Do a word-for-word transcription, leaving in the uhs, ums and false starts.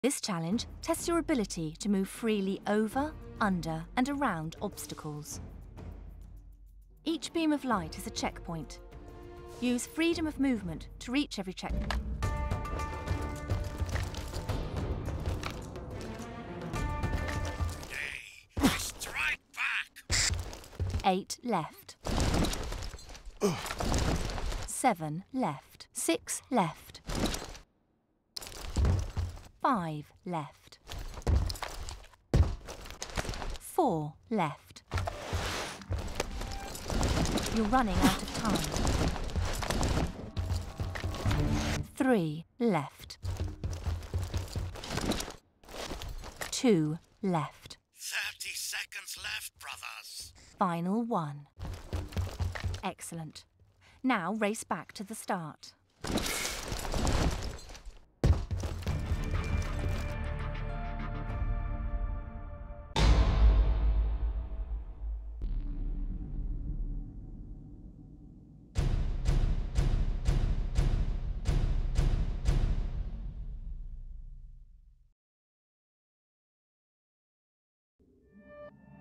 This challenge tests your ability to move freely over, under and around obstacles. Each beam of light is a checkpoint. Use freedom of movement to reach every checkpoint. Hey, strike back! Eight left. Seven left. Six left. Five left. Four left. You're running out of time. Three left. Two left. Thirty seconds left, brothers. Final one. Excellent. Now race back to the start.